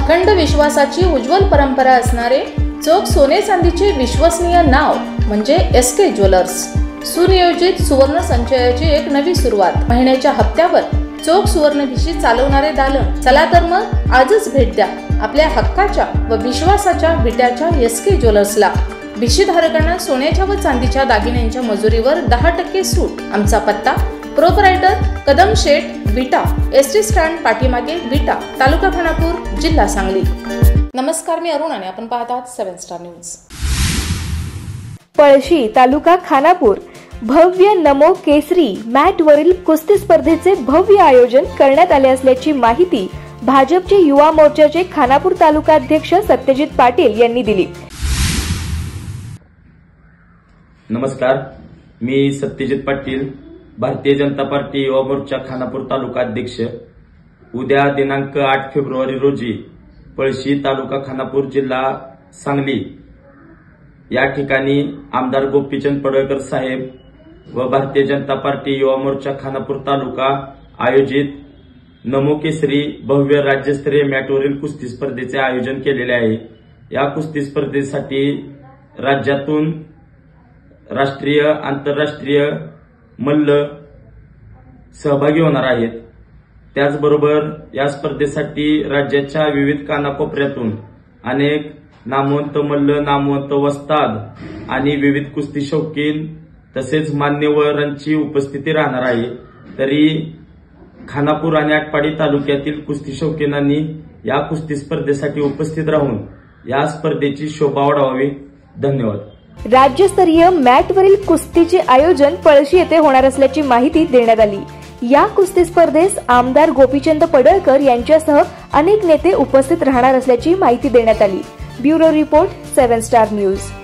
अखंड विश्वासाची उज्ज्वल परंपरा असणारे चोख सोने चांदीचे विश्वसनीय नाव म्हणजे SK ज्वेलर्स. सुनियोजित सुवर्ण संचयाची एक नवी सुरुवात. महिन्याच्या हप्त्यावर चोख सुवर्ण भिशी चालवणारे दालन. चला तर मग आजच भेट द्या आपल्या हक्काच्या व विश्वासाच्या विट्याच्या SK ज्वेलर्सला. भिशीधारकांना सोन्याच्या व चांदीच्या दागिन्यांच्या मजुरीवर 10% सूट. आमचा पत्ता प्रोपरायटर कदम शेठ, विटा, ST स्टँड पाठीमागे, विटा, तालुका खानापूर, जिल्हा सांगली. नमस्कार, मी अरुण आणि आपण पाहत आहात 7 स्टार न्यूज. पळशी, तालुका खानापूर भव्य नमो केसरी मॅट वरील कुस्ती स्पर्धेचे भव्य आयोजन करण्यात आले असल्याची माहिती भाजपचे युवा मोर्चाचे खानापूर तालुका अध्यक्ष सत्यजित पाटील यांनी दिली. नमस्कार, मी सत्यजित पाटील, भारतीय जनता पार्टी युवा मोर्चा खानापूर तालुका अध्यक्ष. उद्या दिनांक 8 फेब्रुवारी रोजी पळशी, तालुका खानापूर, जिल्हा सांगली या ठिकाणी आमदार गोपीचंद पडळकर साहेब व भारतीय जनता पार्टी युवा मोर्चा खानापूर तालुका आयोजित नमो केसरी भव्य राज्यस्तरीय मॅटवरील कुस्ती स्पर्धेचे आयोजन केलेले आहे. या कुस्ती स्पर्धेसाठी राज्यातून राष्ट्रीय, आंतरराष्ट्रीय मल्ल सहभागी होणार आहेत. त्याचबरोबर या स्पर्धेसाठी राज्याच्या विविध कानाकोपऱ्यातून अनेक नामवंत मल्ल, नामवंत वस्ताद आणि विविध कुस्ती शौकीन तसेच मान्यवरांची उपस्थिती राहणार आहे. तरी खानापूर आणि आटपाडी तालुक्यातील कुस्ती शौकीनांनी या कुस्ती स्पर्धेसाठी उपस्थित राहून या स्पर्धेची शोभा वाढवावी. धन्यवाद. राज्यस्तरीय मॅटवरील कुस्तीचे आयोजन पळशी येथे होणार असल्याची माहिती देण्यात आली. या कुस्ती स्पर्धेस आमदार गोपीचंद पडळकर यांच्यासह अनेक नेते उपस्थित राहणार असल्याची माहिती देण्यात आली. Bureau report 7 star news.